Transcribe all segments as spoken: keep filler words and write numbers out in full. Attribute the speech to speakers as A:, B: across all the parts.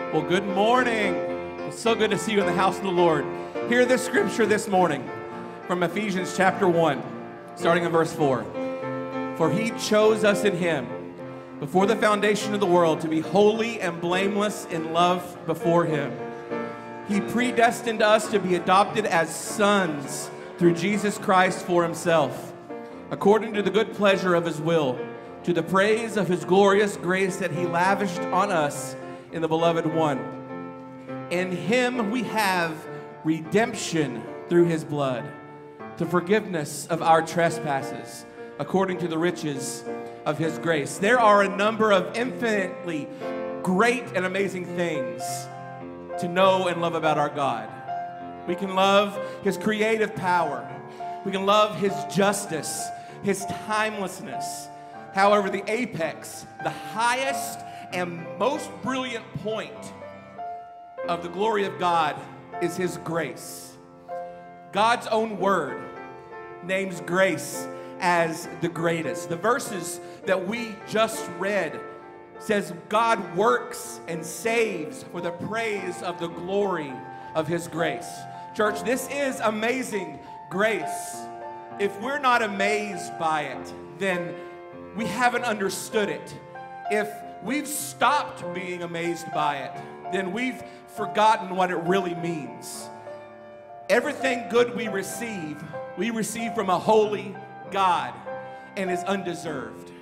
A: Well, good morning. It's so good to see you in the house of the Lord. Hear this scripture this morning from Ephesians chapter one, starting in verse four. For he chose us in him before the foundation of the world to be holy and blameless in love before him. He predestined us to be adopted as sons through Jesus Christ for himself, according to the good pleasure of his will, to the praise of his glorious grace that he lavished on us in the beloved one. In him we have redemption through his blood, the forgiveness of our trespasses, according to the riches of his grace. There are a number of infinitely great and amazing things to know and love about our God. We can love his creative power. We can love his justice, his timelessness. However, the apex, the highest and most brilliant point of the glory of God is his grace. God's own word names grace as the greatest. The verses that we just read says God works and saves for the praise of the glory of his grace. Church, this is amazing grace. If we're not amazed by it, then we haven't understood it. If we've stopped being amazed by it, then we've forgotten what it really means. Everything good we receive, we receive from a holy God and is undeserved.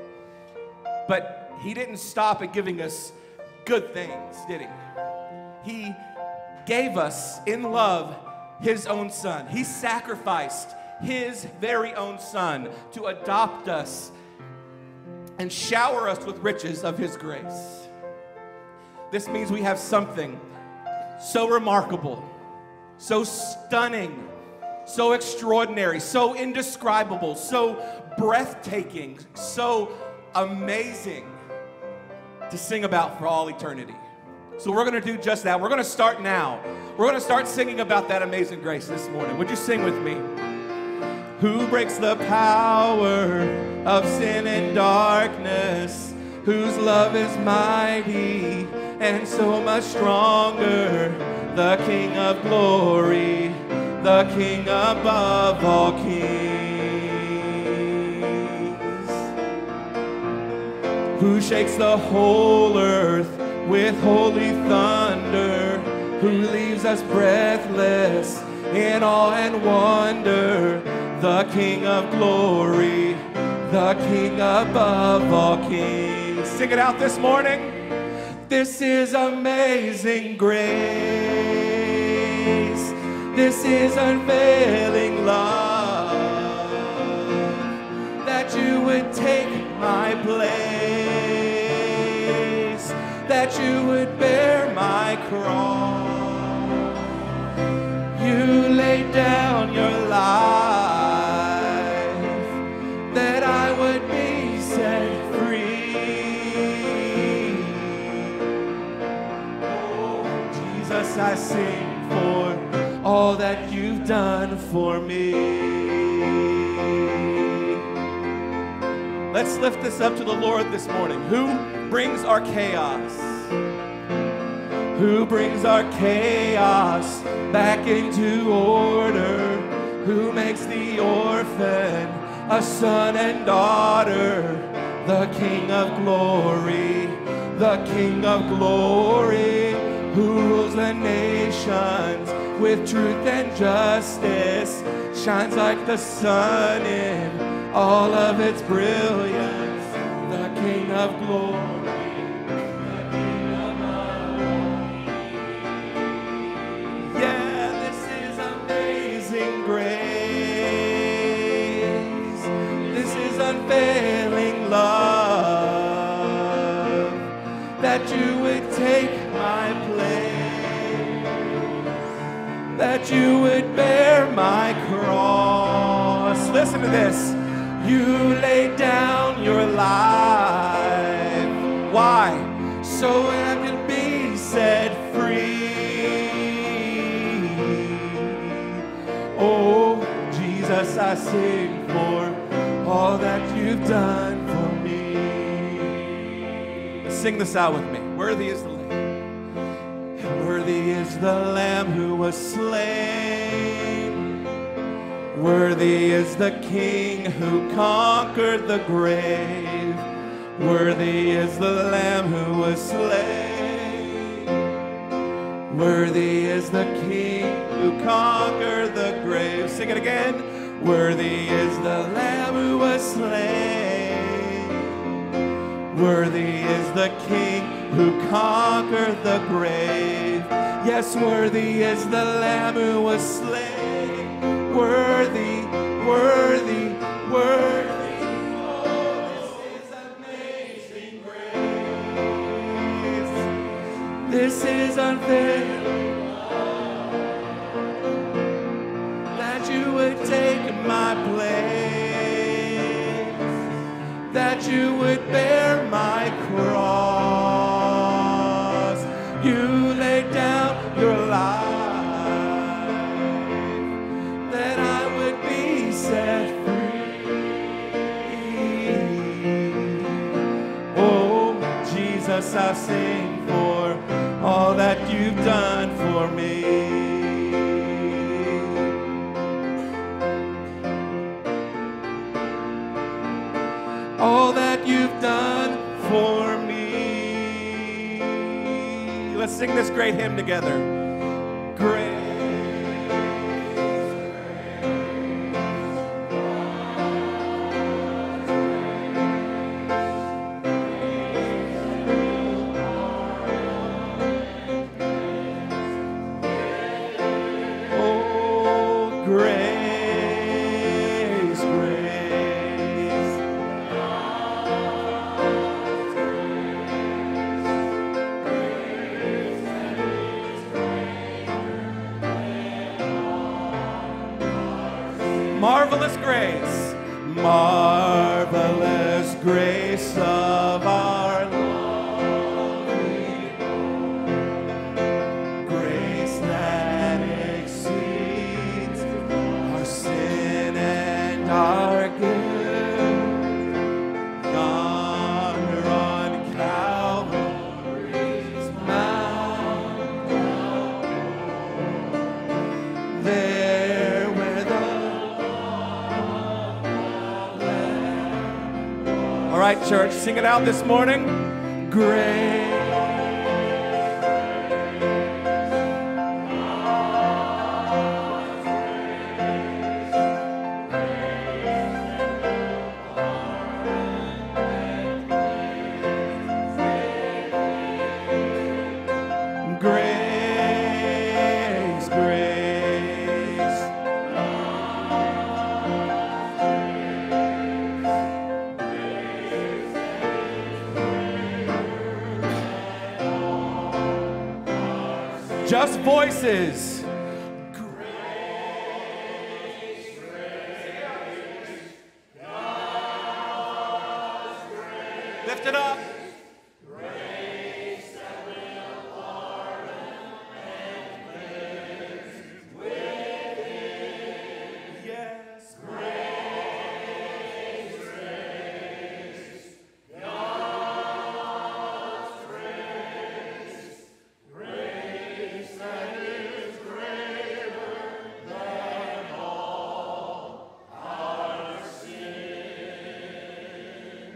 A: But he didn't stop at giving us good things, did he? He gave us in love his own son. He sacrificed his very own son to adopt us and shower us with riches of his grace. This means we have something so remarkable, so stunning, so extraordinary, so indescribable, so breathtaking, so amazing to sing about for all eternity. So we're going to do just that. We're going to start now. We're going to start singing about that amazing grace this morning. Would you sing with me? Who breaks the power of sin and darkness, whose love is mighty and so much stronger, the King of glory, the King above all kings, who shakes the whole earth with holy thunder, who leaves us breathless in awe and wonder, the King of glory, the King above all kings. Sing it out this morning. This is amazing grace. This is unfailing love, that you would take my place, that you would bear my cross. You laid down your life, that I would be set free. Oh, Jesus, I sing for all that you've done for me. Let's lift this up to the Lord this morning. Who brings our chaos? Who brings our chaos back into order? Who makes the orphan a son and daughter? The King of glory, the King of glory, who rules the nations with truth and justice, shines like the sun in all of its brilliance. The King of glory, the King above all kings. Yeah, this is amazing grace. This is unfailing love, that you would take my place, that you would bear my cross. Listen to this. You laid down your life. Why? So I could be set free. Oh, Jesus, I sing for all that you've done for me. Sing this out with me. Worthy is the Lamb. is the Lamb who was slain. Worthy is the King who conquered the grave. Worthy is the Lamb who was slain. Worthy is the King who conquered the grave. Sing it again. Worthy is the Lamb who was slain. Worthy is the King who conquered the grave. Yes, worthy is the Lamb who was slain. Worthy, worthy, worthy. Oh, this is amazing grace. This is unfair that you would take my place, that you would bear my cross. You laid down your life that I would be set free. Oh, Jesus, I sing for all that you've done for me. All that you've done for me. Let's sing this great hymn together. Great. Oh, grace, grace. Marvelous grace, marvelous grace of our Lord, grace that exceeds our sin and our guilt. Yonder on Calvary's Mount, there where the All right, church, sing it out this morning. Grace. Grace, grace. Just voices. Grace, grace, God's grace. Lift it up. Grace that will pardon and cleanse within. Yes. Grace, grace, God's grace. Grace that is greater than all our sin.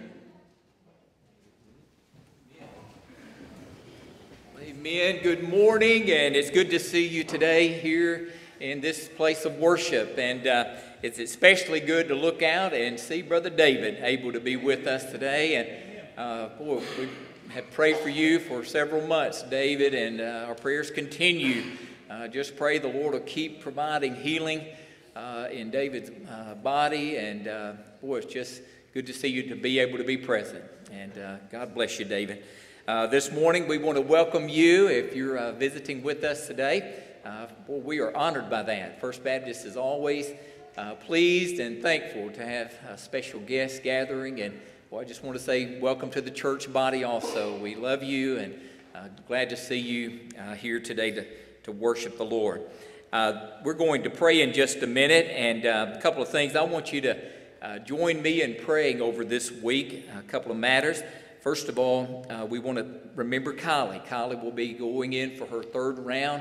B: Amen. Good morning, and it's good to see you today here in this place of worship. And uh, it's especially good to look out and see Brother David able to be with us today. And uh, boy, we have prayed for you for several months, David, and uh, our prayers continue. Uh, just pray the Lord will keep providing healing uh, in David's uh, body. And uh, boy, it's just good to see you to be able to be present. And uh, God bless you, David. Uh, this morning, we want to welcome you if you're uh, visiting with us today. Uh, boy, we are honored by that. First Baptist is always uh, pleased and thankful to have a special guest gathering. And boy, I just want to say welcome to the church body also. We love you and uh, glad to see you uh, here today to, to worship the Lord. Uh, we're going to pray in just a minute, and uh, a couple of things. I want you to uh, join me in praying over this week, a couple of matters. First of all, uh, we want to remember Kylie. Kylie will be going in for her third round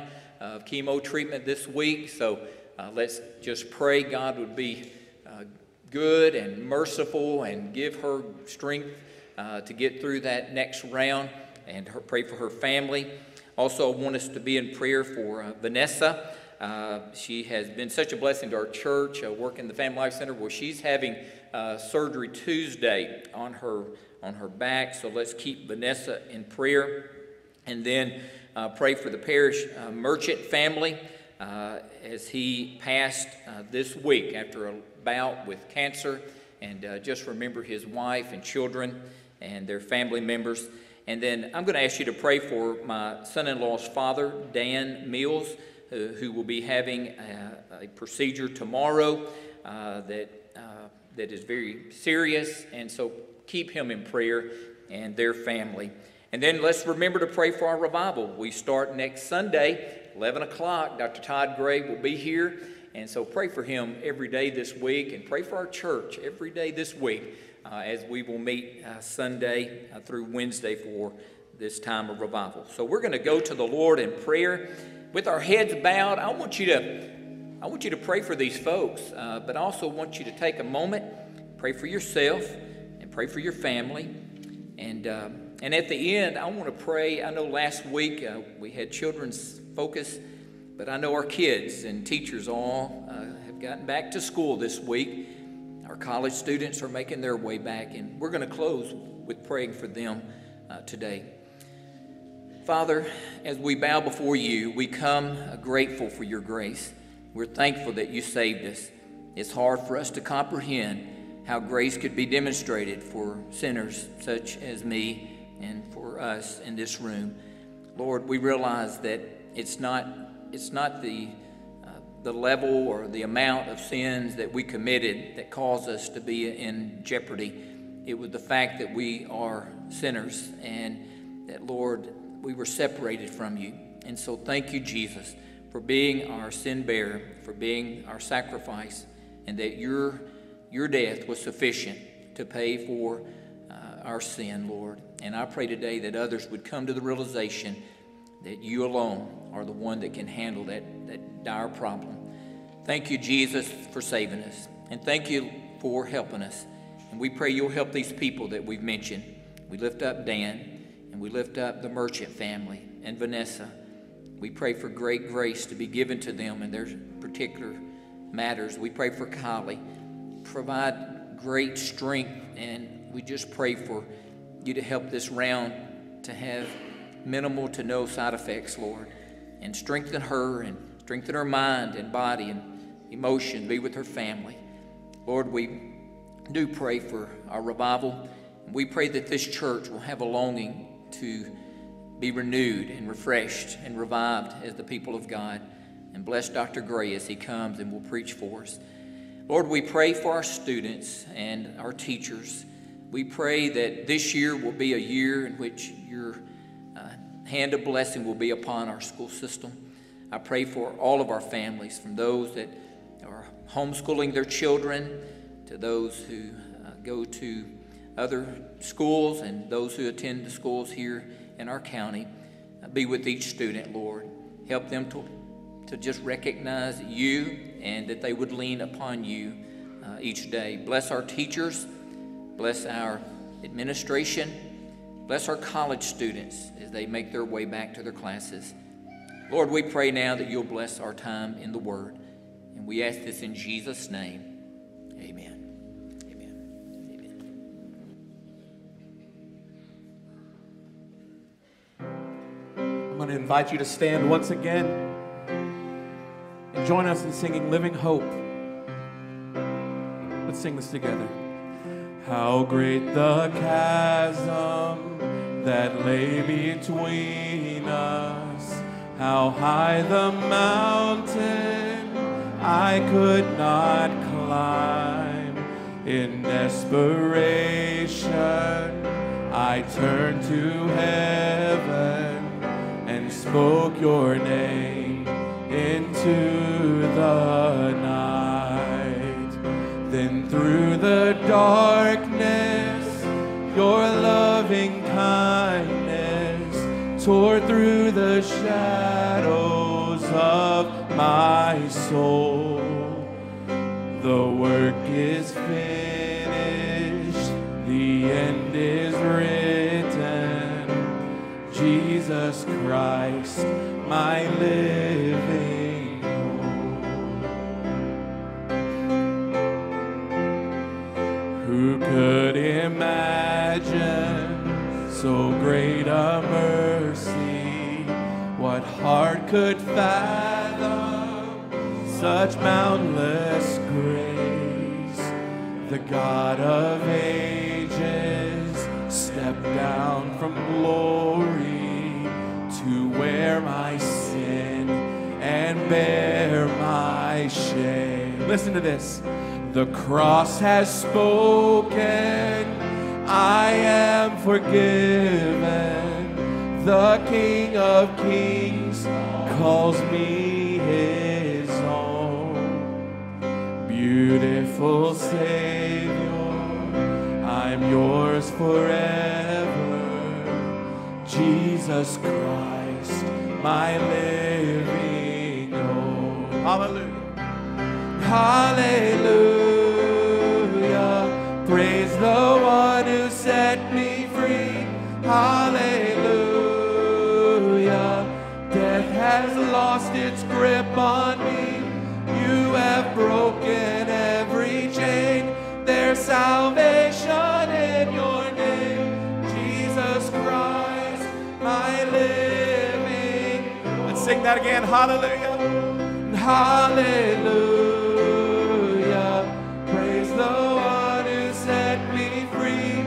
B: of chemo treatment this week. So uh, let's just pray God would be uh, good and merciful and give her strength uh, to get through that next round, and her, pray for her family. Also, I want us to be in prayer for uh, Vanessa. Uh, she has been such a blessing to our church, uh, working the Family Life Center. Well, she's having uh, surgery Tuesday on her on her back, so let's keep Vanessa in prayer. And then uh, pray for the parish uh, merchant family uh, as he passed uh, this week after a bout with cancer. And uh, just remember his wife and children and their family members. And then I'm going to ask you to pray for my son-in-law's father, Dan Mills, who, who will be having a, a procedure tomorrow uh, that, uh, that is very serious. And so keep him in prayer and their family. And then let's remember to pray for our revival. We start next Sunday, eleven o'clock. Doctor Todd Gray will be here. And so pray for him every day this week, and pray for our church every day this week uh, as we will meet uh, Sunday uh, through Wednesday for this time of revival. So we're going to go to the Lord in prayer. With our heads bowed, I want you to, I want you to pray for these folks, uh, but I also want you to take a moment, pray for yourself, and pray for your family. And, uh, and at the end, I want to pray. I know last week uh, we had children's focus, but I know our kids and teachers all uh, have gotten back to school this week. Our college students are making their way back, and we're going to close with praying for them uh, today. Father, as we bow before you, we come uh, grateful for your grace. We're thankful that you saved us. It's hard for us to comprehend how grace could be demonstrated for sinners such as me and for us in this room. Lord, we realize that it's not It's not the, uh, the level or the amount of sins that we committed that caused us to be in jeopardy. It was the fact that we are sinners and that, Lord, we were separated from you. And so thank you, Jesus, for being our sin bearer, for being our sacrifice, and that your, your death was sufficient to pay for uh, our sin, Lord. And I pray today that others would come to the realization that you alone are the one that can handle that, that dire problem. Thank you, Jesus, for saving us. And thank you for helping us. And we pray you'll help these people that we've mentioned. We lift up Dan, and we lift up the Merchant family and Vanessa. We pray for great grace to be given to them in their particular matters. We pray for Kylie. Provide great strength, and we just pray for you to help this round to have minimal to no side effects, Lord, and strengthen her and strengthen her mind and body and emotion. Be with her family. Lord, we do pray for our revival. We pray that this church will have a longing to be renewed and refreshed and revived as the people of God. And bless Doctor Gray as he comes and will preach for us. Lord, we pray for our students and our teachers. We pray that this year will be a year in which your hand of blessing will be upon our school system. I pray for all of our families, from those that are homeschooling their children to those who uh, go to other schools and those who attend the schools here in our county. Uh, be with each student, Lord. Help them to, to just recognize you and that they would lean upon you uh, each day. Bless our teachers. Bless our administration. Bless our college students as they make their way back to their classes. Lord, we pray now that you'll bless our time in the Word. And we ask this in Jesus' name. Amen. Amen. Amen.
A: I'm going to invite you to stand once again and join us in singing Living Hope. Let's sing this together. How great the chasm that lay between us, how high the mountain I could not climb. In desperation I turned to heaven and spoke your name into the night. Then through the darkness your loving kindness tore through the shadows my soul. The work is finished, the end is written. Jesus Christ, my living hope. Who could imagine so great a mercy? What heart could fathom such boundless grace? The God of ages stepped down from glory to wear my sin and bear my shame. Listen to this. The cross has spoken, I am forgiven. The King of Kings calls me his own. Beautiful Savior, I'm yours forever. Jesus Christ, my living hope. Hallelujah. Hallelujah. Praise the one who set me free. Hallelujah. Death has lost its grip on me. You have broken every chain. There's salvation in your name. Jesus Christ, my living. Let's sing that again. Hallelujah. Hallelujah. Praise the one who set me free.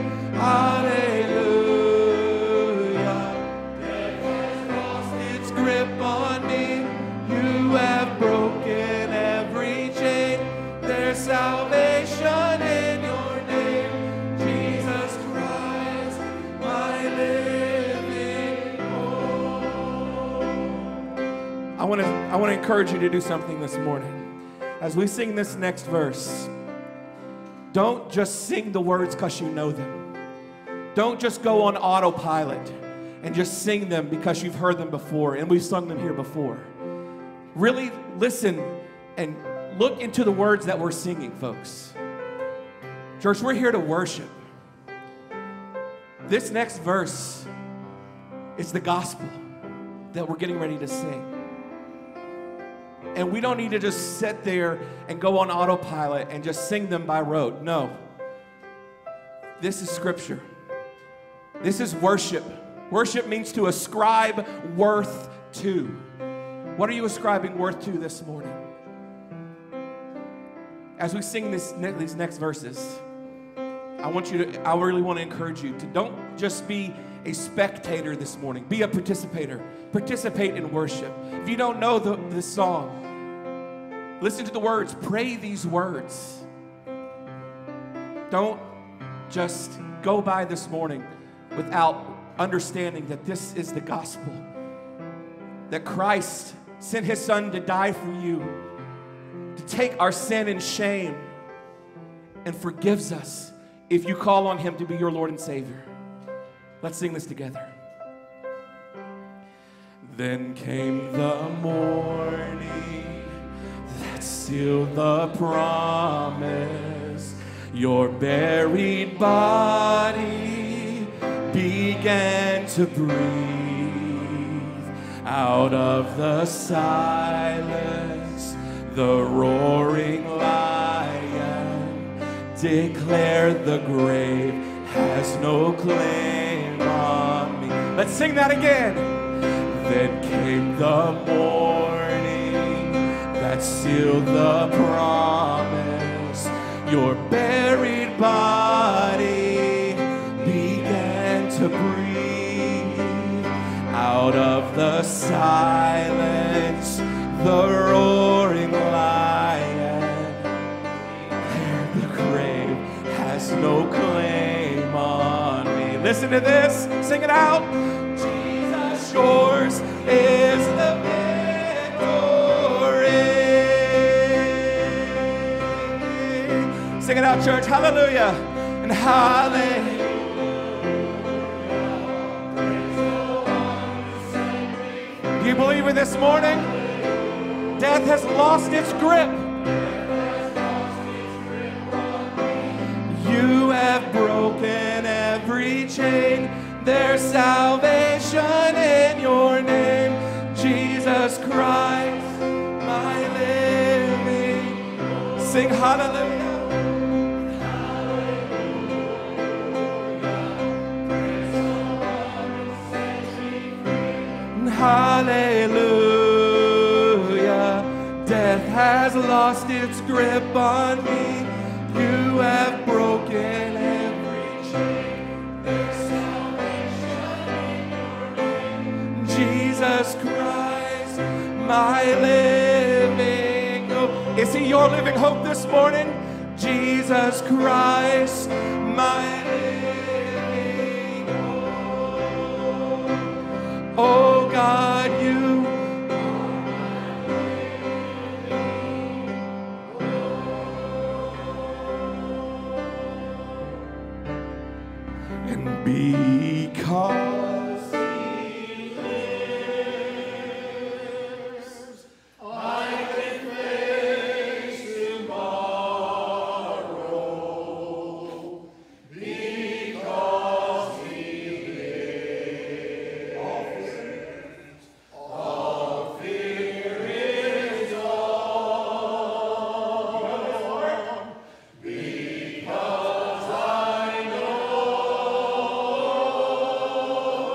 A: Hallelujah. Death has lost its grip on me. You have broken every chain. There's salvation in your name. Jesus Christ, my living hope. I want to I want to encourage you to do something this morning. As we sing this next verse, don't just sing the words because you know them. Don't just go on autopilot and just sing them because you've heard them before and we've sung them here before. Really listen and look into the words that we're singing, folks. Church, we're here to worship. This next verse is the gospel that we're getting ready to sing. And we don't need to just sit there and go on autopilot and just sing them by rote. No. This is scripture. This is worship. Worship means to ascribe worth to. What are you ascribing worth to this morning? As we sing this, these next verses, I want you to, I really want to encourage you to don't just be a spectator this morning. Be a participator. Participate in worship. If you don't know the, this song, listen to the words. Pray these words. Don't just go by this morning without understanding that this is the gospel. That Christ sent his son to die for you, to take our sin and shame, and forgives us if you call on him to be your Lord and Savior. Let's sing this together. Then came the morning that sealed the promise. Your buried body began to breathe. Out of the silence, the roaring lion declared the grave has no claim on me. Let's sing that again. Then came the morning that sealed the promise. Your buried body began to breathe. Out of the silence, the roaring lion declared the grave has no claim on me. Listen to this. Sing it out. Jesus, yours is the victory. Sing it out, church. Hallelujah. And hallelujah. Do you believe it this morning? Death has lost its grip. You have broken every chain. There's salvation in your name, Jesus Christ, my living. Sing hallelujah. Hallelujah. Death has lost its grip on me. You have broken every chain. There's salvation in your name, Jesus Christ, my living hope. Is he your living hope this morning? Jesus Christ, my living hope. Oh God, you and because he lives, I can face tomorrow. Because he lives, all fear is gone. Because I know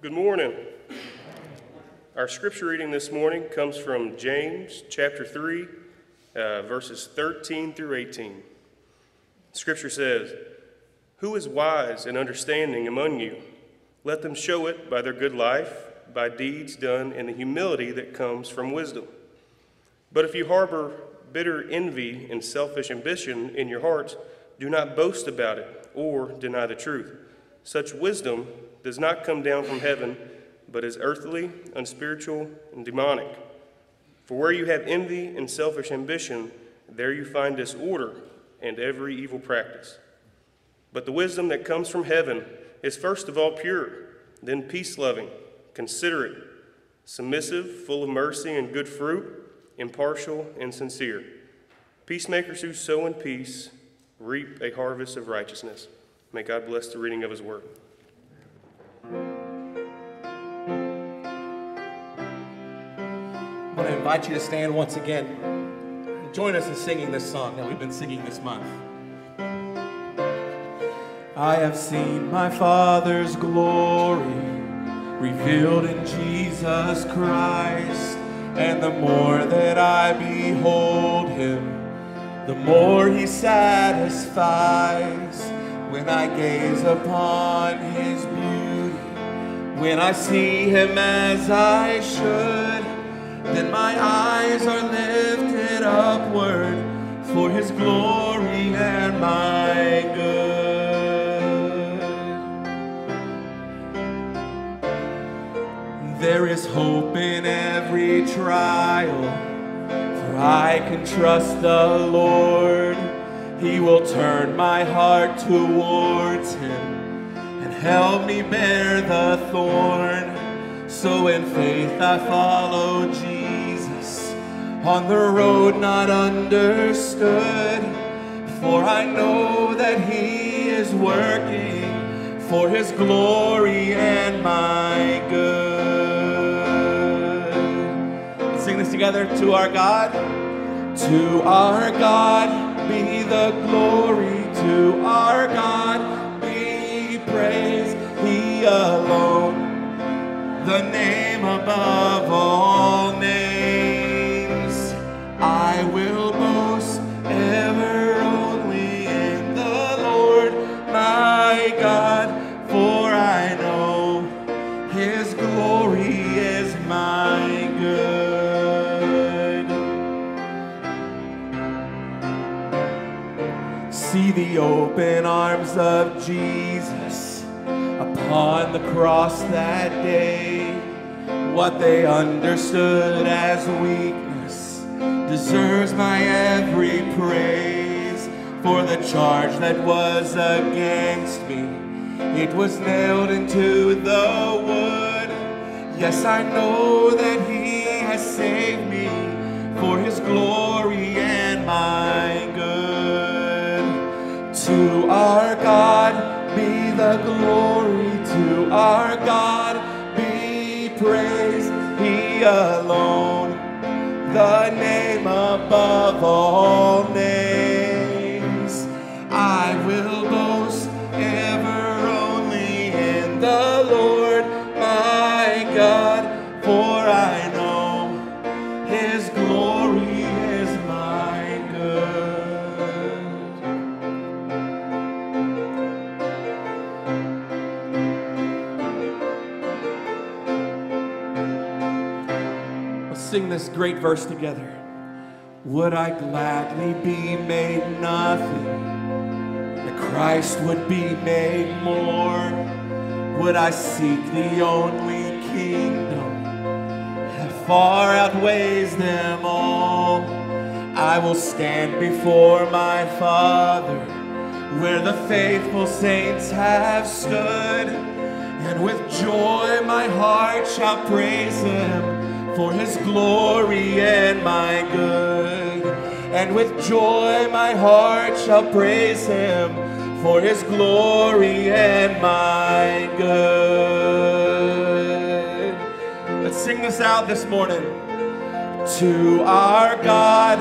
C: Good morning. Our scripture reading this morning comes from James chapter three, uh, verses thirteen through eighteen. Scripture says, "Who is wise and understanding among you? Let them show it by their good life, by deeds done in the humility that comes from wisdom. But if you harbor bitter envy and selfish ambition in your hearts, do not boast about it or deny the truth. Such wisdom does not come down from heaven, but is earthly, unspiritual, and demonic. For where you have envy and selfish ambition, there you find disorder and every evil practice. But the wisdom that comes from heaven is first of all pure, then peace-loving, considerate, submissive, full of mercy and good fruit, impartial and sincere. Peacemakers who sow in peace reap a harvest of righteousness." May God bless the reading of his word.
A: I want to invite you to stand once again and join us in singing this song that we've been singing this month. I have seen my Father's glory revealed in Jesus Christ, and the more that I behold him, the more he satisfies. When I gaze upon his beauty, when I see him as I should, then my eyes are lifted upward for his glory and my good. There is hope in every trial, for I can trust the Lord. He will turn my heart towards him and help me bear the thorn. So in faith I follow Jesus on the road not understood, for I know that he is working for his glory and my good. Let's sing this together. To our God, to our God be the glory, to our God be praise, he alone, the name above all names. I will boast ever only in the Lord my God, for I know his glory is my good. See the open arms of Jesus upon the cross that day. What they understood as weakness deserves my every praise. For the charge that was against me, it was nailed into the wood. Yes, I know that he has saved me for his glory and my good. To our God be the glory, to our God be praise, he alone, the name above all names. I will boast ever only in the Lord my God, for I know his glory is my good. Sing this great verse together. Would I gladly be made nothing, that Christ would be made more? Would I seek the only kingdom that far outweighs them all? I will stand before my Father, where the faithful saints have stood, and with joy my heart shall praise him for his glory and my good. And with joy my heart shall praise him for his glory and my good. Let's sing this out this morning. To our God,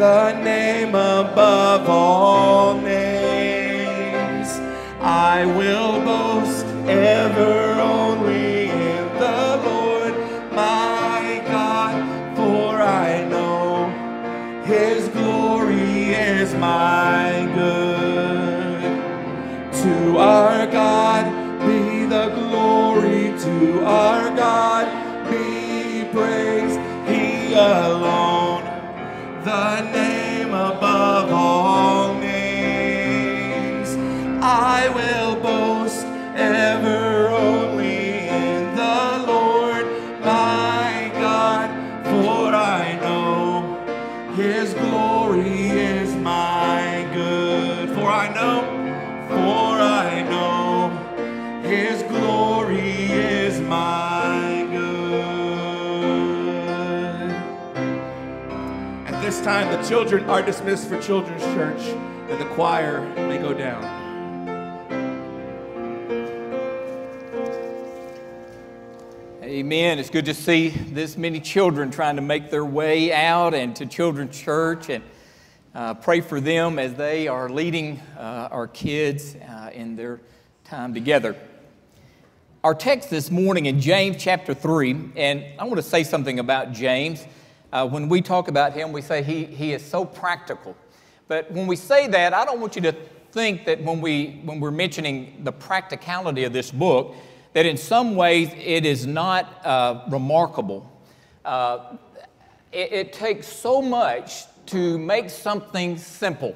A: the name above all names. I will boast ever only in the Lord my God, for I know His glory is my good. To our God be the glory, to our God be praise, He alone, the name above all names. I will boast ever only in the Lord my God, for I know His glory is my good. For I know, for I know His glory is my good. At this time, the children are dismissed for children's church, and the choir may go down.
B: Amen. It's good to see this many children trying to make their way out and to children's church, and uh, pray for them as they are leading uh, our kids uh, in their time together. Our text this morning in James chapter three, and I want to say something about James. Uh, when we talk about him, we say he, he is so practical. But when we say that, I don't want you to think that when, we, when we're mentioning the practicality of this book, that in some ways it is not uh, remarkable. Uh, it, it takes so much to make something simple.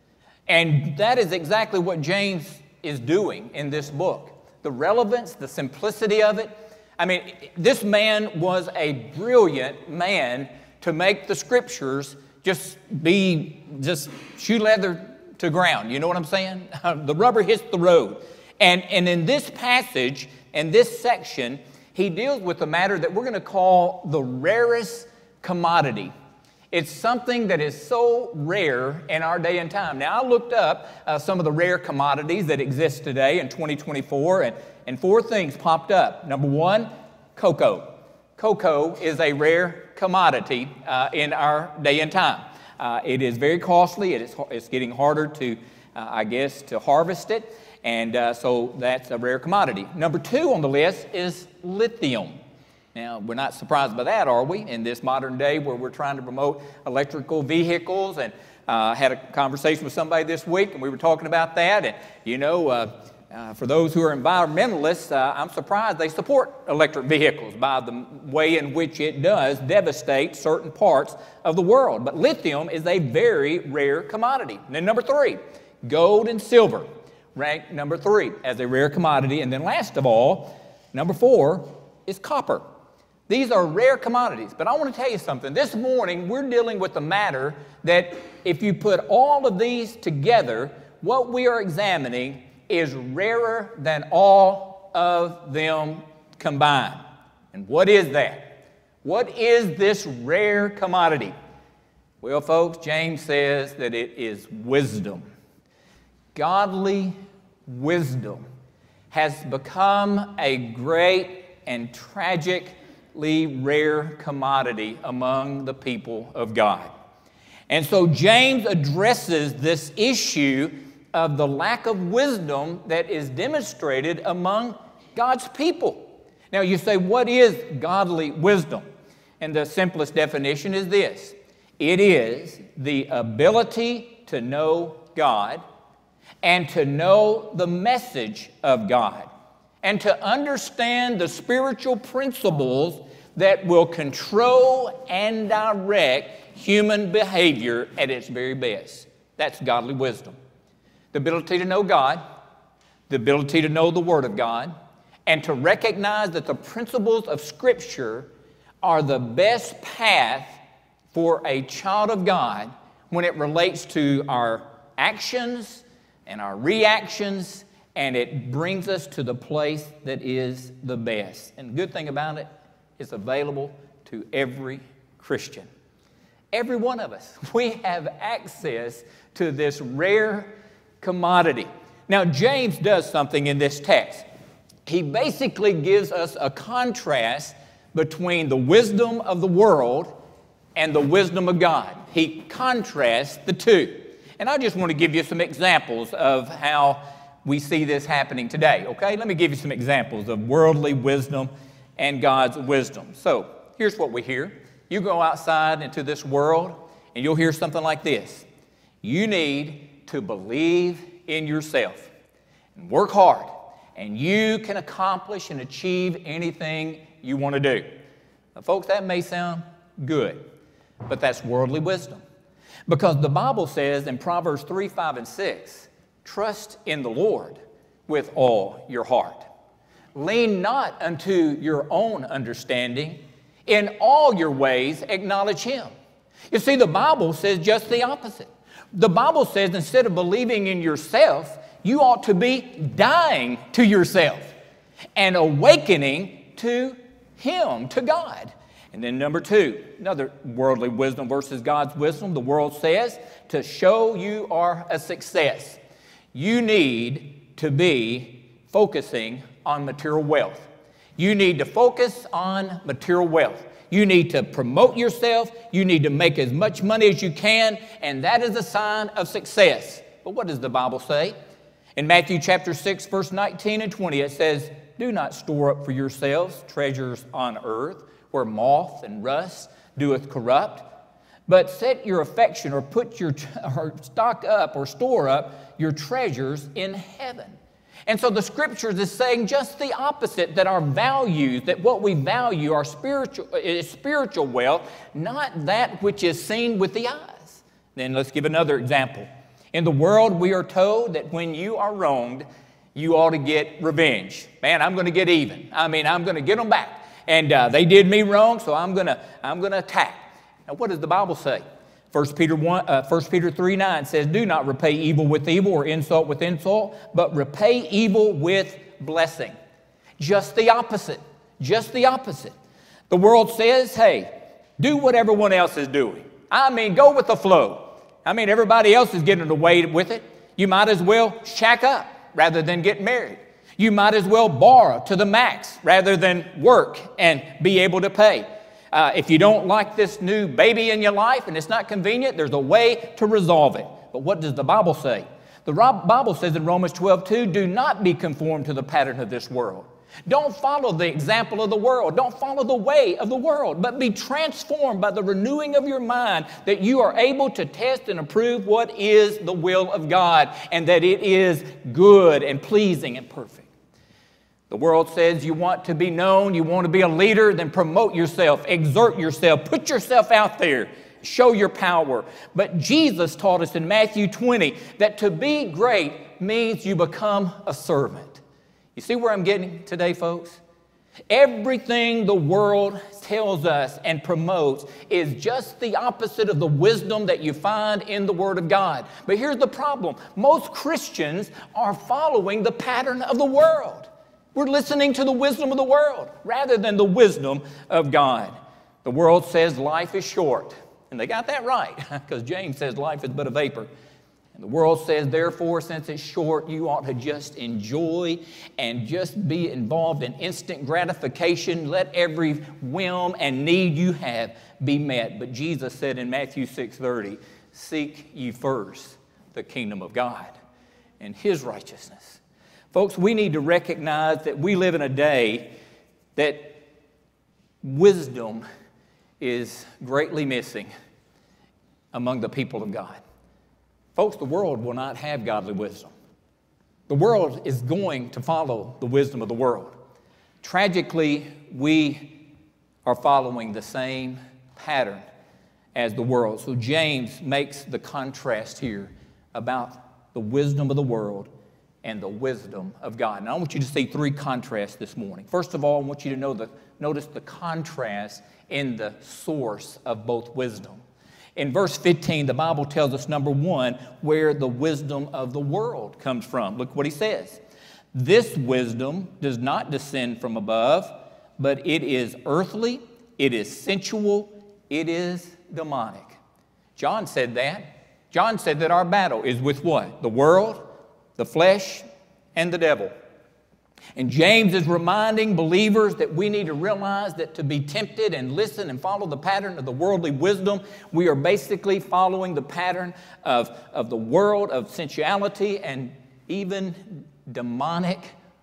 B: And that is exactly what James is doing in this book. The relevance, the simplicity of it. I mean, this man was a brilliant man to make the scriptures just be, just shoe leather to ground. You know what I'm saying? The rubber hits the road. And, and in this passage, in this section, he deals with a matter that we're going to call the rarest commodity. It's something that is so rare in our day and time. Now, I looked up uh, some of the rare commodities that exist today in twenty twenty-four, and, and four things popped up. Number one, cocoa. Cocoa is a rare commodity uh, in our day and time. Uh, it is very costly. It is, it's getting harder to, uh, I guess, to harvest it. And uh, so that's a rare commodity. Number two on the list is lithium. Now, we're not surprised by that, are we? In this modern day where we're trying to promote electrical vehicles. And I uh, had a conversation with somebody this week, and we were talking about that. And, you know, uh, uh, for those who are environmentalists, uh, I'm surprised they support electric vehicles by the way in which it does devastate certain parts of the world. But lithium is a very rare commodity. And then number three, gold and silver. Ranked number three as a rare commodity. And then last of all, number four is copper. These are rare commodities. But I want to tell you something. This morning, we're dealing with a matter that if you put all of these together, what we are examining is rarer than all of them combined. And what is that? What is this rare commodity? Well, folks, James says that it is wisdom. Godly wisdom has become a great and tragically rare commodity among the people of God. And so James addresses this issue of the lack of wisdom that is demonstrated among God's people. Now you say, what is godly wisdom? And the simplest definition is this. It is the ability to know God and to know the message of God, and to understand the spiritual principles that will control and direct human behavior at its very best. That's godly wisdom. The ability to know God, the ability to know the Word of God, and to recognize that the principles of Scripture are the best path for a child of God when it relates to our actions and our reactions, and it brings us to the place that is the best. And the good thing about it, it's available to every Christian. Every one of us, we have access to this rare commodity. Now, James does something in this text. He basically gives us a contrast between the wisdom of the world and the wisdom of God. he contrasts the two. And I just want to give you some examples of how we see this happening today, okay? Let me give you some examples of worldly wisdom and God's wisdom. So here's what we hear. You go outside into this world and you'll hear something like this. You need to believe in yourself and work hard, and you can accomplish and achieve anything you want to do. Now, folks, that may sound good, but that's worldly wisdom. Because the Bible says in Proverbs three, five, and six, trust in the Lord with all your heart. Lean not unto your own understanding. In all your ways acknowledge Him. You see, the Bible says just the opposite. The Bible says instead of believing in yourself, you ought to be dying to yourself and awakening to Him, to God. And then number two, another worldly wisdom versus God's wisdom. The world says to show you are a success, you need to be focusing on material wealth. You need to focus on material wealth. You need to promote yourself. You need to make as much money as you can, and that is a sign of success. But what does the Bible say? In Matthew chapter six, verse nineteen and twenty, it says, do not store up for yourselves treasures on earth, where moth and rust doeth corrupt, but set your affection or put your or stock up or store up your treasures in heaven. And so the Scriptures is saying just the opposite, that our values, that what we value, our spiritual, is spiritual wealth, not that which is seen with the eyes. Then let's give another example. In the world, we are told that when you are wronged, you ought to get revenge. Man, I'm going to get even. I mean, I'm going to get them back. And uh, they did me wrong, so I'm going to I'm going to attack. Now, what does the Bible say? First Peter one, uh, First Peter three nine says, do not repay evil with evil or insult with insult, but repay evil with blessing. Just the opposite. Just the opposite. The world says, hey, do what everyone else is doing. I mean, go with the flow. I mean, everybody else is getting away with it. You might as well shack up rather than get married. You might as well borrow to the max rather than work and be able to pay. Uh, if you don't like this new baby in your life and it's not convenient, there's a way to resolve it. But what does the Bible say? The Bible says in Romans twelve two, do not be conformed to the pattern of this world. Don't follow the example of the world. Don't follow the way of the world, but be transformed by the renewing of your mind, that you are able to test and approve what is the will of God, and that it is good and pleasing and perfect. The world says you want to be known, you want to be a leader, then promote yourself, exert yourself, put yourself out there, show your power. But Jesus taught us in Matthew twenty that to be great means you become a servant. You see where I'm getting today, folks? Everything the world tells us and promotes is just the opposite of the wisdom that you find in the Word of God. But here's the problem. Most Christians are following the pattern of the world. We're listening to the wisdom of the world rather than the wisdom of God. The world says life is short, and they got that right, because James says life is but a vapor. And the world says, therefore, since it's short, you ought to just enjoy and just be involved in instant gratification. Let every whim and need you have be met. But Jesus said in Matthew six thirty, seek ye first the kingdom of God and His righteousness. Folks, we need to recognize that we live in a day that wisdom is greatly missing among the people of God. Folks, the world will not have godly wisdom. The world is going to follow the wisdom of the world. Tragically, we are following the same pattern as the world. So James makes the contrast here about the wisdom of the world and the wisdom of God. And I want you to see three contrasts this morning. First of all, I want you to know the, notice the contrast in the source of both wisdom. In verse fifteen, the Bible tells us, number one, where the wisdom of the world comes from. Look what he says. This wisdom does not descend from above, but it is earthly, it is sensual, it is demonic. John said that. John said that our battle is with what? The world, the flesh, and the devil. And James is reminding believers that we need to realize that to be tempted and listen and follow the pattern of the worldly wisdom, we are basically following the pattern of, of the world, of sensuality, and even demonic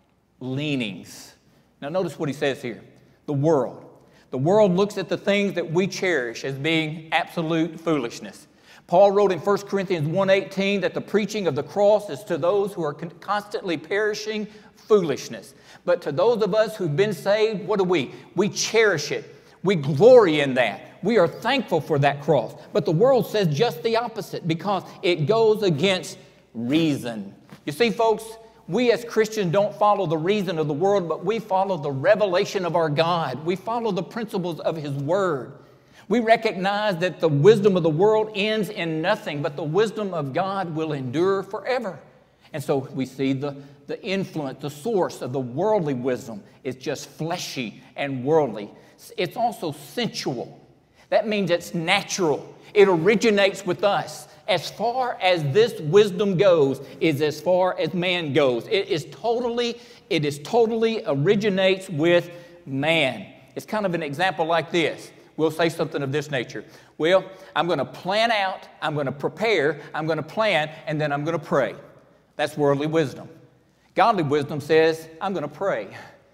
B: leanings. Now notice what he says here. The world. The world looks at the things that we cherish as being absolute foolishness. Paul wrote in First Corinthians one eighteen that the preaching of the cross is to those who are constantly perishing foolishness. But to those of us who've been saved, what do we? We cherish it. We glory in that. We are thankful for that cross. But the world says just the opposite because it goes against reason. You see, folks, we as Christians don't follow the reason of the world, but we follow the revelation of our God. We follow the principles of His Word. We recognize that the wisdom of the world ends in nothing, but the wisdom of God will endure forever. And so we see the, the influence, the source of the worldly wisdom is just fleshy and worldly. It's also sensual. That means it's natural. It originates with us. As far as this wisdom goes is as far as man goes. It is totally, it is totally originates with man. It's kind of an example like this. We'll say something of this nature. Well, I'm going to plan out, I'm going to prepare, I'm going to plan, and then I'm going to pray. That's worldly wisdom. Godly wisdom says, I'm going to pray,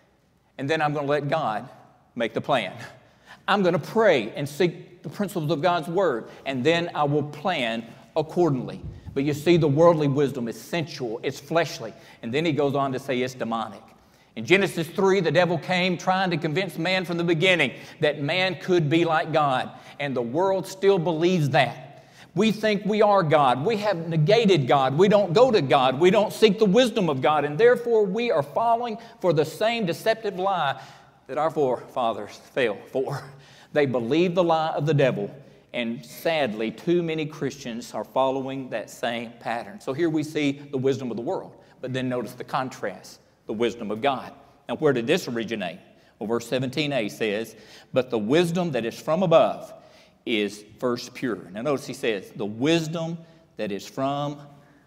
B: and then I'm going to let God make the plan. I'm going to pray and seek the principles of God's Word, and then I will plan accordingly. But you see, the worldly wisdom is sensual, it's fleshly, and then he goes on to say it's demonic. In Genesis three, the devil came trying to convince man from the beginning that man could be like God, and the world still believes that. We think we are God. We have negated God. We don't go to God. We don't seek the wisdom of God, and therefore we are falling for the same deceptive lie that our forefathers fell for. They believe the lie of the devil, and sadly, too many Christians are following that same pattern. So here we see the wisdom of the world, but then notice the contrast, the wisdom of God. Now, where did this originate? Well, verse seventeen a says, but the wisdom that is from above is first pure. Now, notice he says, the wisdom that is from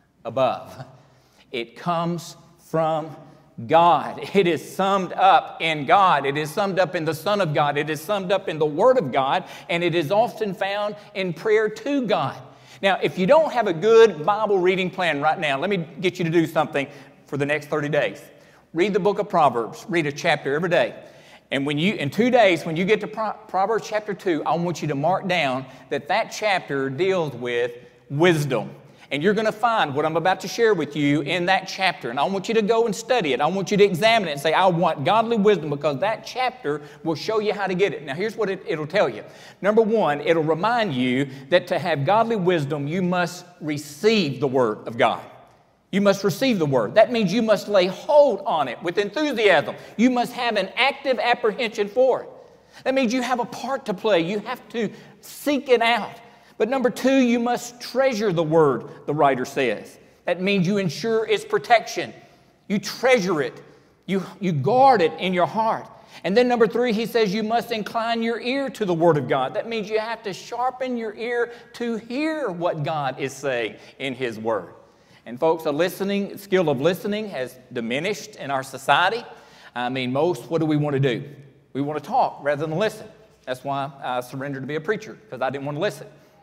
B: above. It comes from God. It is summed up in God. It is summed up in the Son of God. It is summed up in the Word of God, and it is often found in prayer to God. Now, if you don't have a good Bible reading plan right now, let me get you to do something for the next thirty days. Read the book of Proverbs. Read a chapter every day. And when you, in two days, when you get to Pro- Proverbs chapter two, I want you to mark down that that chapter deals with wisdom. And you're going to find what I'm about to share with you in that chapter. And I want you to go and study it. I want you to examine it and say, I want godly wisdom, because that chapter will show you how to get it. Now, here's what it, it'll tell you. Number one, it'll remind you that to have godly wisdom, you must receive the Word of God. You must receive the Word. That means you must lay hold on it with enthusiasm. You must have an active apprehension for it. That means you have a part to play. You have to seek it out. But number two, you must treasure the Word, the writer says. That means you ensure its protection. You treasure it. You, you guard it in your heart. And then number three, he says you must incline your ear to the Word of God. That means you have to sharpen your ear to hear what God is saying in His Word. And folks, a listening, skill of listening has diminished in our society. I mean, most, what do we want to do? We want to talk rather than listen. That's why I surrendered to be a preacher, because I didn't want to listen.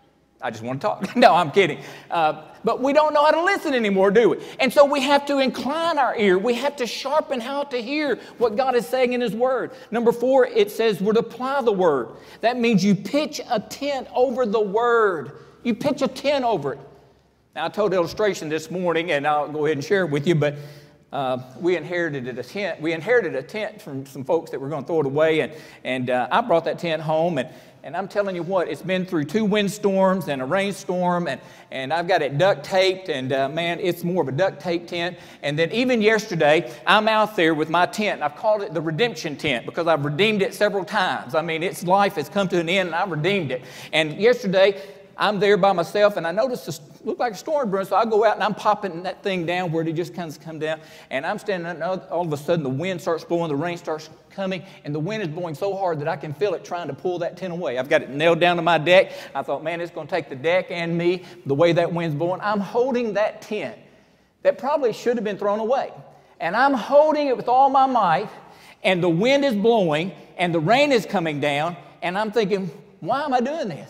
B: I just want to talk. No, I'm kidding. Uh, but we don't know how to listen anymore, do we? And so we have to incline our ear. We have to sharpen how to hear what God is saying in His Word. Number four, it says we're to apply the Word. That means you pitch a tent over the Word. You pitch a tent over it. Now, I told an illustration this morning, and I'll go ahead and share it with you, but uh, we inherited a tent. We inherited a tent from some folks that were going to throw it away, and, and uh, I brought that tent home, and, and I'm telling you what, it's been through two windstorms and a rainstorm, and, and I've got it duct taped, and uh, man, it's more of a duct tape tent. And then even yesterday, I'm out there with my tent, and I've called it the redemption tent because I've redeemed it several times. I mean, its life has come to an end, and I've redeemed it. And yesterday, I'm there by myself, and I noticed it looked like a storm brewing, so I go out and I'm popping that thing down where it just kind of come down, and I'm standing there, and all of a sudden the wind starts blowing, the rain starts coming, and the wind is blowing so hard that I can feel it trying to pull that tent away. I've got it nailed down to my deck. I thought, man, it's going to take the deck and me, the way that wind's blowing. I'm holding that tent that probably should have been thrown away.
D: and I'm holding it with all my might, and the wind is blowing, and the rain is coming down, and I'm thinking, why am I doing this?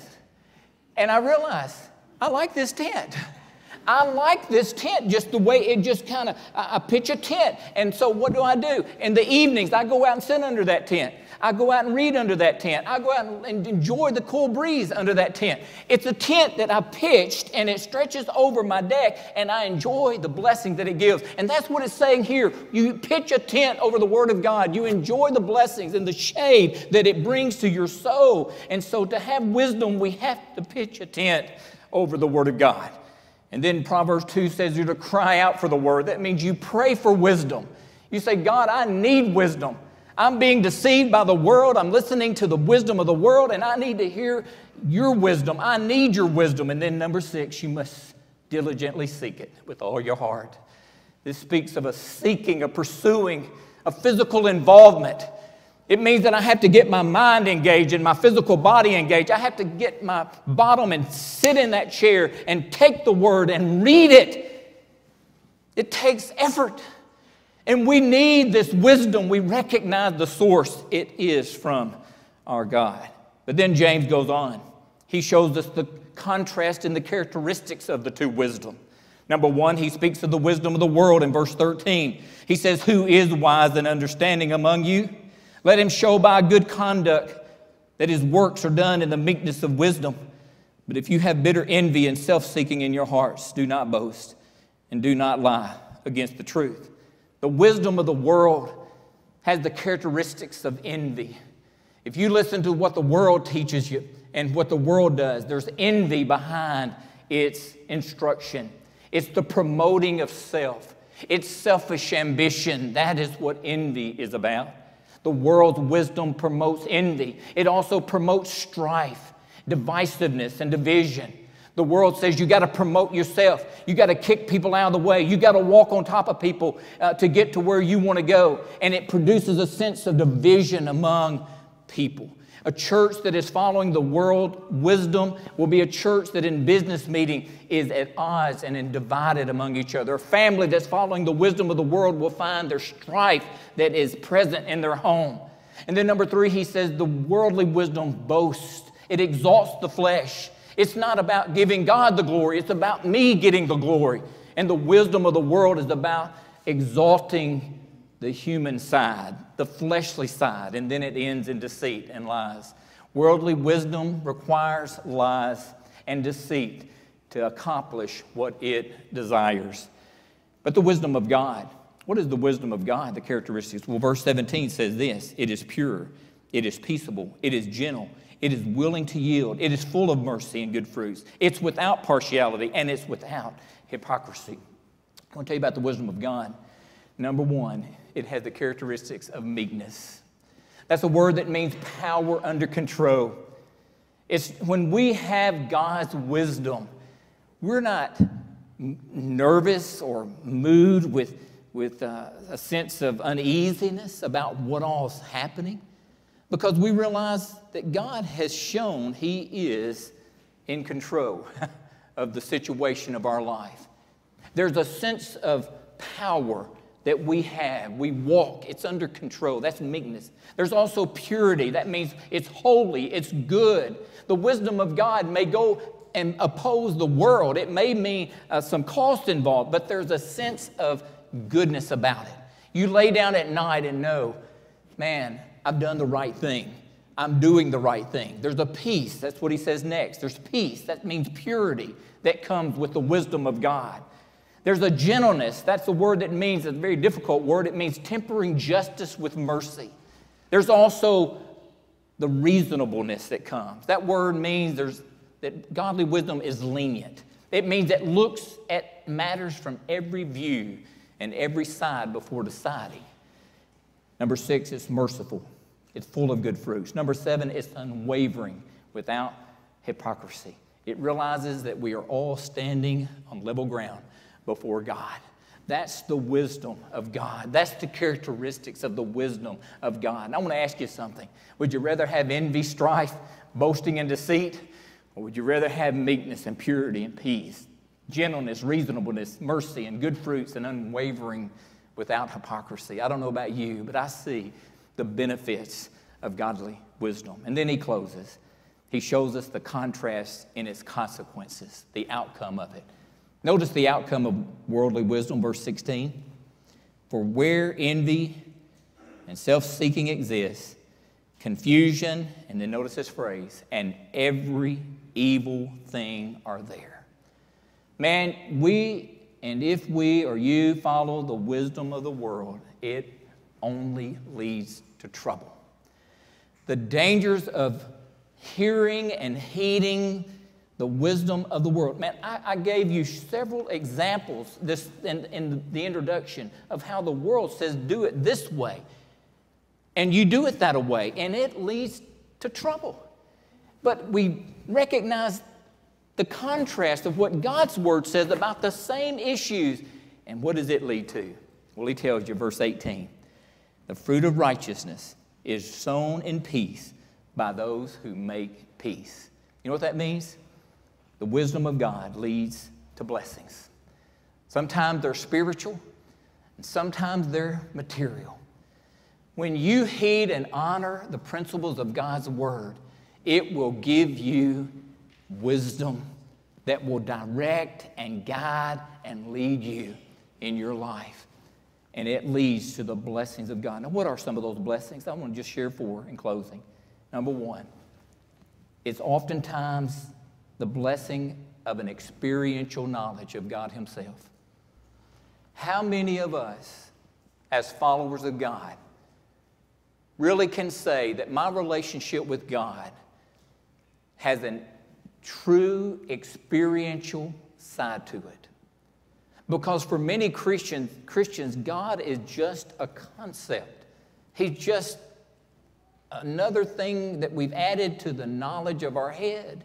D: And I realized, I like this tent. I like this tent, just the way it just kind of, I, I pitch a tent. And so what do I do? In the evenings, I go out and sit under that tent. I go out and read under that tent. I go out and, and enjoy the cool breeze under that tent. It's a tent that I pitched, and it stretches over my deck, and I enjoy the blessing that it gives. And that's what it's saying here. You pitch a tent over the Word of God. You enjoy the blessings and the shade that it brings to your soul. And so to have wisdom, we have to pitch a tent over the Word of God. And then Proverbs two says you're to cry out for the Word. That means you pray for wisdom. You say, God, I need wisdom. I'm being deceived by the world. I'm listening to the wisdom of the world, and I need to hear your wisdom. I need your wisdom. And then number six, you must diligently seek it with all your heart. This speaks of a seeking, a pursuing, a physical involvement. It means that I have to get my mind engaged and my physical body engaged. I have to get my bottom and sit in that chair and take the Word and read it. It takes effort. And we need this wisdom. We recognize the source. It is from our God. But then James goes on. He shows us the contrast in the characteristics of the two wisdom. Number one, he speaks of the wisdom of the world in verse thirteen. He says, who is wise and understanding among you? Let him show by good conduct that his works are done in the meekness of wisdom. But if you have bitter envy and self-seeking in your hearts, do not boast and do not lie against the truth. The wisdom of the world has the characteristics of envy. If you listen to what the world teaches you and what the world does, there's envy behind its instruction. It's the promoting of self. It's selfish ambition. That is what envy is about. The world's wisdom promotes envy. It also promotes strife, divisiveness, and division. The world says you got to promote yourself. You got to kick people out of the way. You got to walk on top of people uh, to get to where you want to go. And it produces a sense of division among people. A church that is following the world wisdom will be a church that in business meeting is at odds and in divided among each other. A family that's following the wisdom of the world will find their strife that is present in their home. And then number three, he says the worldly wisdom boasts. It exalts the flesh. It's not about giving God the glory. It's about me getting the glory. And the wisdom of the world is about exalting the human side, the fleshly side, and then it ends in deceit and lies. Worldly wisdom requires lies and deceit to accomplish what it desires. But the wisdom of God, what is the wisdom of God, the characteristics? Well, verse seventeen says this, it is pure, it is peaceable, it is gentle, it is willing to yield. It is full of mercy and good fruits. It's without partiality, and it's without hypocrisy. I want to tell you about the wisdom of God. Number one, it has the characteristics of meekness. That's a word that means power under control. It's when we have God's wisdom, we're not nervous or moved with, with uh, a sense of uneasiness about what all's happening. Because we realize that God has shown He is in control of the situation of our life. There's a sense of power that we have. We walk. It's under control. That's meekness. There's also purity. That means it's holy. It's good. The wisdom of God may go and oppose the world. It may mean uh, some cost involved, but there's a sense of goodness about it. You lay down at night and know, man, I've done the right thing. I'm doing the right thing. There's a peace. That's what he says next. There's peace. That means purity that comes with the wisdom of God. There's a gentleness. That's a word that means, a very difficult word. It means tempering justice with mercy. There's also the reasonableness that comes. That word means there's, that godly wisdom is lenient. It means it looks at matters from every view and every side before deciding. Number six, it's merciful. It's full of good fruits. Number seven, it's unwavering without hypocrisy. It realizes that we are all standing on level ground before God. That's the wisdom of God. That's the characteristics of the wisdom of God. And I want to ask you something. Would you rather have envy, strife, boasting, and deceit? Or would you rather have meekness and purity and peace, gentleness, reasonableness, mercy, and good fruits, and unwavering without hypocrisy. I don't know about you, but I see the benefits of godly wisdom. And then he closes. He shows us the contrast in its consequences, the outcome of it. Notice the outcome of worldly wisdom, verse sixteen. For where envy and self-seeking exists, confusion, and then notice this phrase, and every evil thing are there. Man, we, and if we or you follow the wisdom of the world, it only leads to trouble. The dangers of hearing and heeding the wisdom of the world. Man, I, I gave you several examples this in, in the introduction of how the world says do it this way. And you do it that way, and it leads to trouble. But we recognize the contrast of what God's Word says about the same issues. And what does it lead to? Well, he tells you, verse eighteen, the fruit of righteousness is sown in peace by those who make peace. You know what that means? The wisdom of God leads to blessings. Sometimes they're spiritual, and sometimes they're material. When you heed and honor the principles of God's Word, it will give you wisdom that will direct and guide and lead you in your life. And it leads to the blessings of God. Now, what are some of those blessings? I want to just share four in closing. Number one, it's oftentimes the blessing of an experiential knowledge of God Himself. How many of us, as followers of God, really can say that my relationship with God has a true experiential side to it? Because for many Christians, Christians, God is just a concept. He's just another thing that we've added to the knowledge of our head.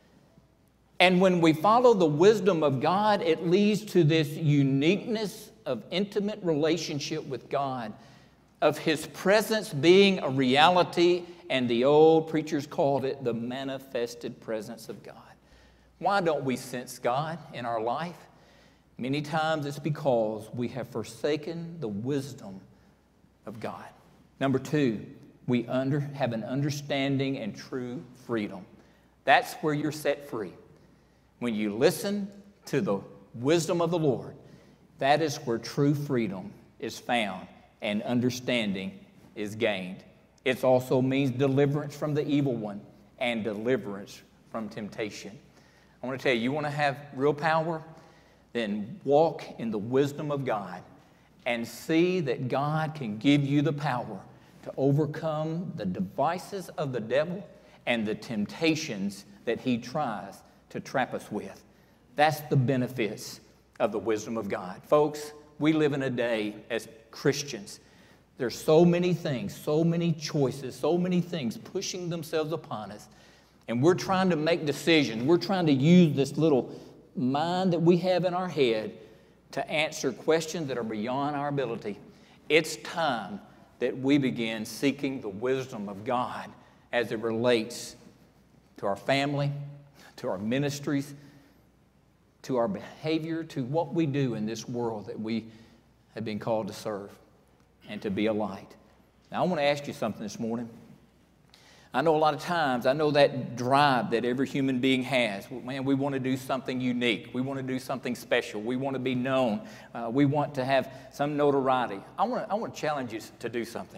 D: And when we follow the wisdom of God, it leads to this uniqueness of intimate relationship with God, of His presence being a reality, and the old preachers called it the manifested presence of God. Why don't we sense God in our life? Many times it's because we have forsaken the wisdom of God. Number two, we under, have an understanding and true freedom. That's where you're set free. When you listen to the wisdom of the Lord, that is where true freedom is found and understanding is gained. It also means deliverance from the evil one and deliverance from temptation. I want to tell you, you want to have real power? Then walk in the wisdom of God and see that God can give you the power to overcome the devices of the devil and the temptations that he tries to trap us with. That's the benefits of the wisdom of God. Folks, we live in a day as Christians. There's so many things, so many choices, so many things pushing themselves upon us. And we're trying to make decisions. We're trying to use this little mind that we have in our head to answer questions that are beyond our ability. It's time that we begin seeking the wisdom of God as it relates to our family, to our ministries, to our behavior, to what we do in this world that we have been called to serve and to be a light. Now, I want to ask you something this morning. I know a lot of times, I know that drive that every human being has. Man, we want to do something unique. We want to do something special. We want to be known. Uh, we want to have some notoriety. I want to, I want to challenge you to do something.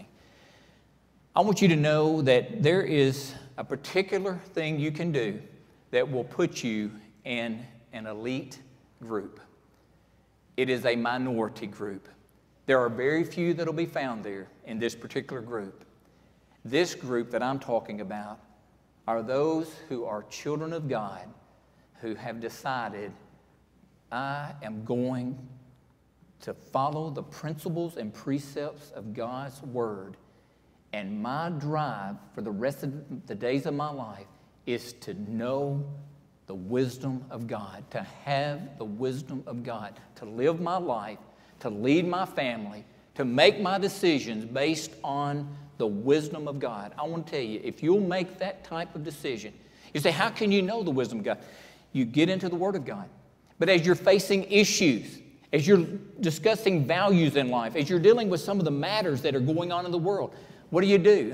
D: I want you to know that there is a particular thing you can do that will put you in an elite group. It is a minority group. There are very few that will be found there in this particular group. This group that I'm talking about are those who are children of God who have decided, I am going to follow the principles and precepts of God's Word, and my drive for the rest of the days of my life is to know the wisdom of God, to have the wisdom of God, to live my life, to lead my family, to make my decisions based on the wisdom of God. I want to tell you, if you'll make that type of decision, you say, how can you know the wisdom of God? You get into the Word of God. But as you're facing issues, as you're discussing values in life, as you're dealing with some of the matters that are going on in the world, what do you do?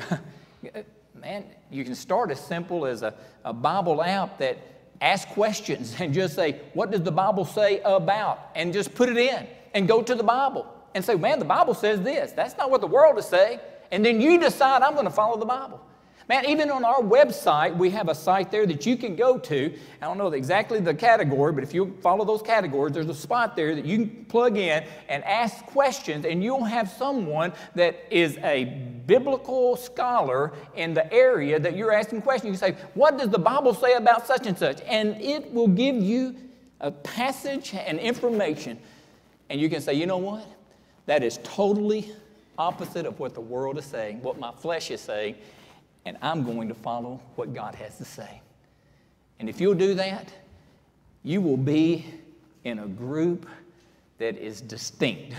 D: Man, you can start as simple as a, a Bible app that asks questions and just say, what does the Bible say about? And just put it in and go to the Bible and say, man, the Bible says this. That's not what the world is saying. And then you decide, I'm going to follow the Bible. Man, even on our website, we have a site there that you can go to. I don't know exactly the category, but if you follow those categories, there's a spot there that you can plug in and ask questions, and you'll have someone that is a biblical scholar in the area that you're asking questions. You can say, what does the Bible say about such and such? And it will give you a passage and information. And you can say, you know what? That is totally opposite of what the world is saying, what my flesh is saying. And I'm going to follow what God has to say. And if you'll do that, you will be in a group that is distinct.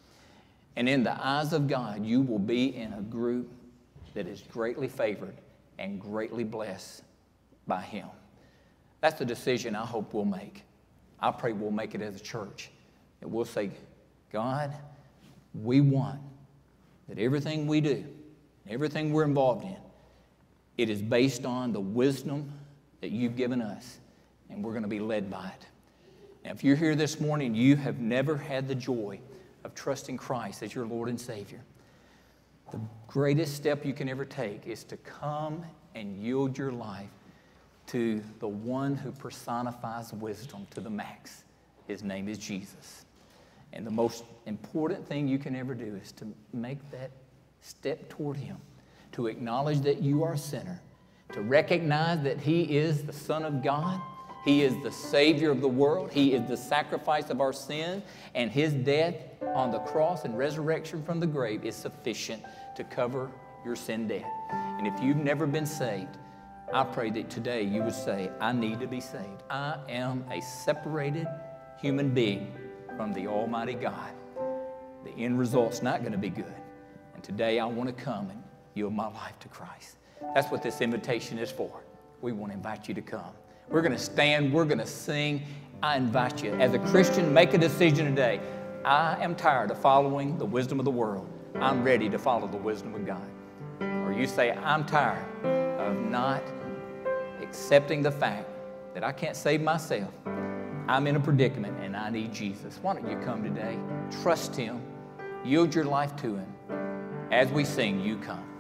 D: And in the eyes of God, you will be in a group that is greatly favored and greatly blessed by Him. That's the decision I hope we'll make. I pray we'll make it as a church. That we'll say, God, we want that everything we do, everything we're involved in, it is based on the wisdom that you've given us, and we're going to be led by it. Now, if you're here this morning, you have never had the joy of trusting Christ as your Lord and Savior, the greatest step you can ever take is to come and yield your life to the one who personifies wisdom to the max. His name is Jesus. And the most important thing you can ever do is to make that step toward Him, to acknowledge that you are a sinner, to recognize that He is the Son of God, He is the Savior of the world, He is the sacrifice of our sin, and His death on the cross and resurrection from the grave is sufficient to cover your sin debt. And if you've never been saved, I pray that today you would say, I need to be saved. I am a separated human being from the Almighty God. The end result's not going to be good. And today I want to come and yield my life to Christ. That's what this invitation is for. We want to invite you to come. We're going to stand. We're going to sing. I invite you. As a Christian, make a decision today. I am tired of following the wisdom of the world. I'm ready to follow the wisdom of God. Or you say, I'm tired of not accepting the fact that I can't save myself. I'm in a predicament and I need Jesus. Why don't you come today? Trust Him. Yield your life to Him. As we sing, you come.